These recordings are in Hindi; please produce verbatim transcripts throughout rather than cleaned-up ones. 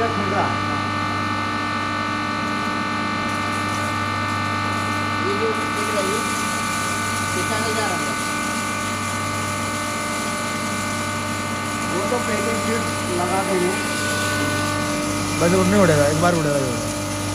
का खुल रहा। ये जो दिख रही है दिखा नहीं जा रहा, वो तो पैकिंग शीट लगा देंगे, बस उड़ने उड़ेगा, एक बार उड़ेगा ये।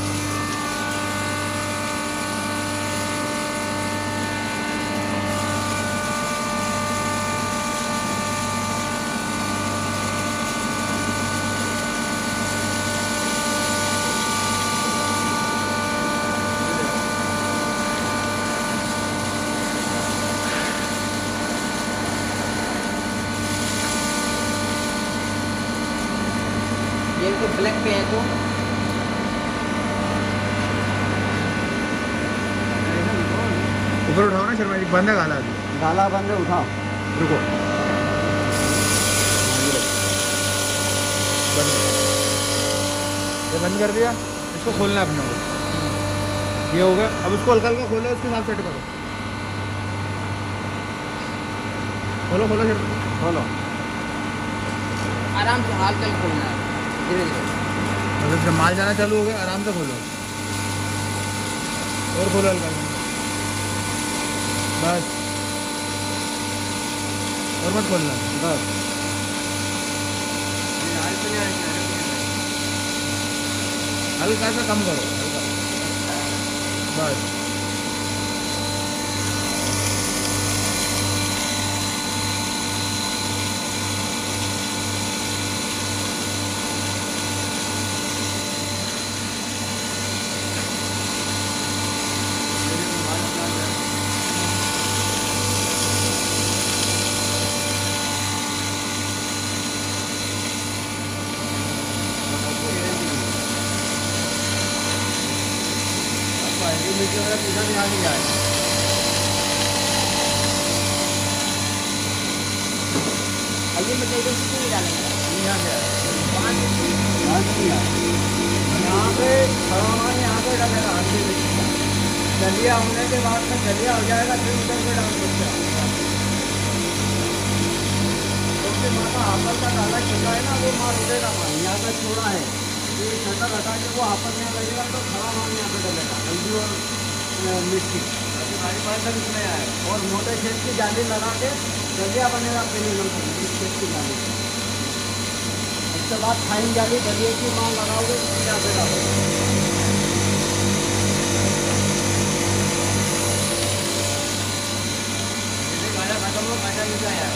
ये तो ब्लैक पे है तो ऊपर उठाओ ना शर्मा जी, बंद है गाला अभी। गाला बंद है, उठाओ। रुको, बंद, ये बंद कर दिया। इसको खोलना है अपने को, ये हो गया। अब उसको हल्का हल्का खोलो, उसके साथ सेट करो। खोलो खोलो शर्मा, खोलो। आराम से हाथ तक खोलना है, धीरे धीरे। मतलब जब माल जाना चालू हो गया आराम से खोलो, और खोलो हल्का हल्का, बस, और मत खोलना, बस हल्का सा कम करो, हल्का, बस। इधर नहीं आने जाए। अभी मतलब इधर से नहीं डालेंगे, यहाँ से वहाँ से यहाँ से यहाँ पे खड़ा हुआ, यहाँ पे डालेगा आगे में। दलिया होने के बाद में दलिया हो जाएगा, फिर उधर पे डाल सकते हैं। उसके माथा आपस का डाला छोटा है ना, वो मार उड़ेगा पानी। यहाँ पे छोड़ा है, ये ठंडा हटा के वो आपस में लगेगा तो खड़ा पानी यहाँ पे डालेगा, हल्दी और मिर्ची। हमारे पास तक इसमें आए और मोटे खेत की जाली लगा के दलिया बनेगा, फिर खेत की जाली। उसके बाद फाइन जाली दलिए की माल लगाओगे, यहाँ पे डालोगे। गाजा खत्म हो, गाजा यूज आया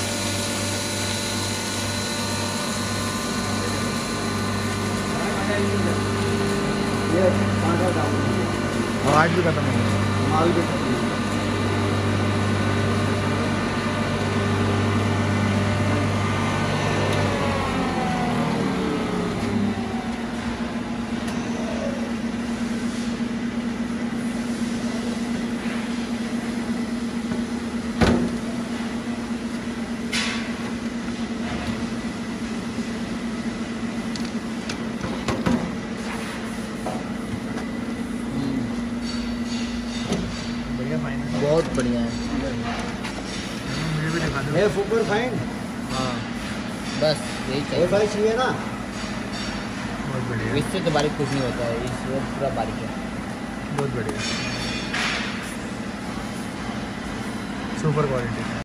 ये गाजा डालो, आवाज भी खत्म हो गई, माल भी खत्म हो गया। बहुत बढ़िया है। मुझे भी दिखा दो। ये सुपर फाइन, हाँ बस यही ये चाहिए, भाई चाहिए ना। बहुत बढ़िया, इससे तो बारीक कुछ नहीं होता है, इससे पूरा बारीक है। बहुत बढ़िया, सुपर क्वालिटी।